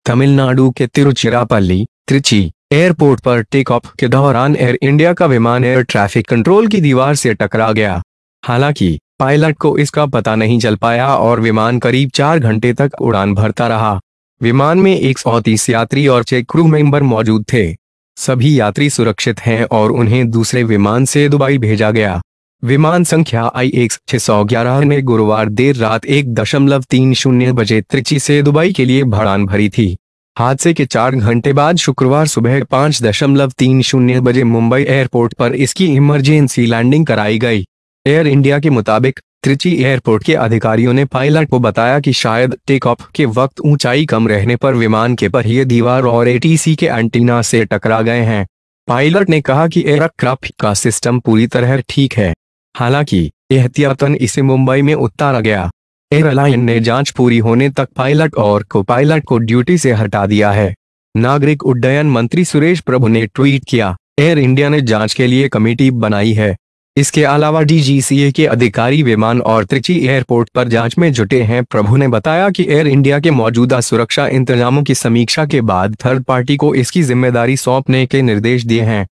तमिलनाडु के तिरुचिरापल्ली, त्रिची एयरपोर्ट पर take off के दौरान एयर इंडिया का विमान एयर ट्रैफिक कंट्रोल की दीवार से टकरा गया। हालांकि पायलट को इसका पता नहीं चल पाया और विमान करीब 4 घंटे तक उड़ान भरता रहा। विमान में 130 यात्री और 6 क्रू मेंबर मौजूद थे। सभी यात्री सुरक्षित हैं और उन्हें दूसरे विमान से दुबई भेजा गया। विमान संख्या IX 611 ने गुरुवार देर रात 1:30 बजे त्रिची से दुबई के लिए उड़ान भरी थी। हादसे के 4 घंटे बाद शुक्रवार सुबह 5:30 बजे मुंबई एयरपोर्ट पर इसकी इमरजेंसी लैंडिंग कराई गई। एयर इंडिया के मुताबिक त्रिची एयरपोर्ट के अधिकारियों ने पायलट को बताया कि शायद टेक ऑफ के वक्त ऊंचाई कम रहने पर विमान के पहिए दीवार और ATC के एंटीना से टकरा गए हैं। पायलट ने कहा कि एयरक्राफ्ट का सिस्टम पूरी तरह ठीक है, हालांकि एहतियातन इसे मुंबई में उतारा गया। एयरलाइन ने जांच पूरी होने तक पायलट और को पायलट को ड्यूटी से हटा दिया है। नागरिक उड्डयन मंत्री सुरेश प्रभु ने ट्वीट किया, एयर इंडिया ने जांच के लिए कमेटी बनाई है। इसके अलावा DGCA के अधिकारी विमान और त्रिची एयरपोर्ट पर जांच में जुटे हैं। प्रभु ने बताया कि एयर इंडिया के मौजूदा सुरक्षा इंतजामों की समीक्षा के बाद थर्ड पार्टी को इसकी जिम्मेदारी सौंपने के निर्देश दिए हैं।